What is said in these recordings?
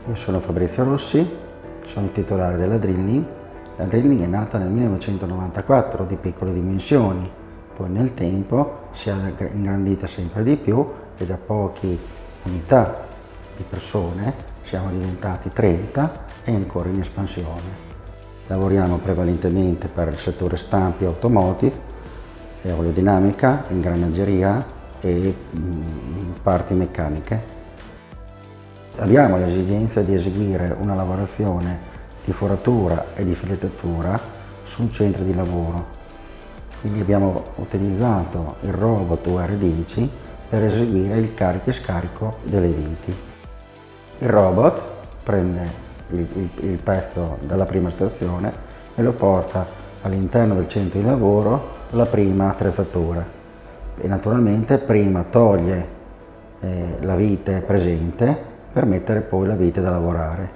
Io sono Fabrizio Rossi, sono il titolare della Drilling. La Drilling è nata nel 1994 di piccole dimensioni, poi nel tempo si è ingrandita sempre di più e da poche unità di persone siamo diventati 30 e ancora in espansione. Lavoriamo prevalentemente per il settore stampi automotive, aerodinamica, ingranaggeria e parti meccaniche. Abbiamo l'esigenza di eseguire una lavorazione di foratura e di filettatura su un centro di lavoro. Quindi abbiamo utilizzato il robot UR10 per eseguire il carico e scarico delle viti. Il robot prende il pezzo dalla prima stazione e lo porta all'interno del centro di lavoro, la prima attrezzatura. E naturalmente prima toglie la vite presente per mettere poi la vite da lavorare.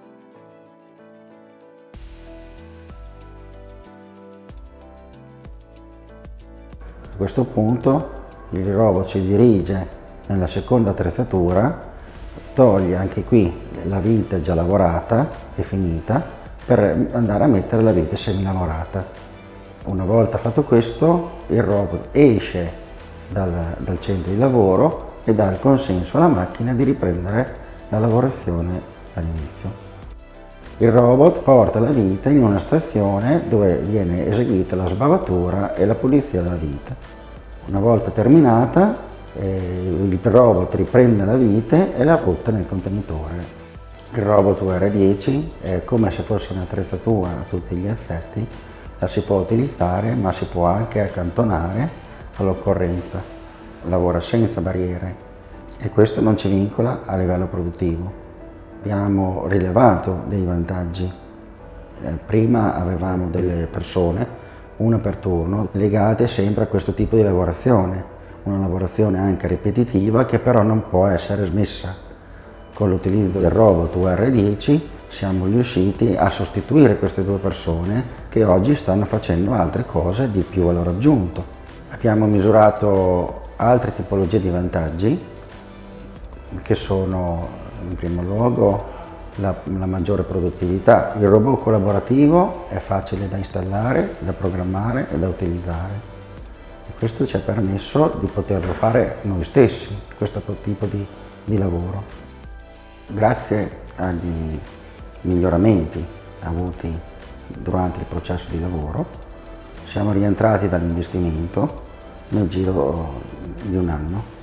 A questo punto il robot si dirige nella seconda attrezzatura, toglie anche qui la vite già lavorata e finita per andare a mettere la vite semilavorata. Una volta fatto questo, il robot esce dal centro di lavoro e dà il consenso alla macchina di riprendere la lavorazione dall'inizio. Il robot porta la vite in una stazione dove viene eseguita la sbavatura e la pulizia della vite. Una volta terminata, il robot riprende la vite e la butta nel contenitore. Il robot UR10 è come se fosse un'attrezzatura a tutti gli effetti, la si può utilizzare ma si può anche accantonare all'occorrenza, lavora senza barriere. E questo non ci vincola a livello produttivo. Abbiamo rilevato dei vantaggi. Prima avevamo delle persone, una per turno, legate sempre a questo tipo di lavorazione, una lavorazione anche ripetitiva che però non può essere smessa. Con l'utilizzo del robot UR10 siamo riusciti a sostituire queste due persone che oggi stanno facendo altre cose di più valore aggiunto. Abbiamo misurato altre tipologie di vantaggi che sono in primo luogo la maggiore produttività. Il robot collaborativo è facile da installare, da programmare e da utilizzare e questo ci ha permesso di poterlo fare noi stessi, questo tipo di lavoro. Grazie agli miglioramenti avuti durante il processo di lavoro siamo rientrati dall'investimento nel giro di un anno.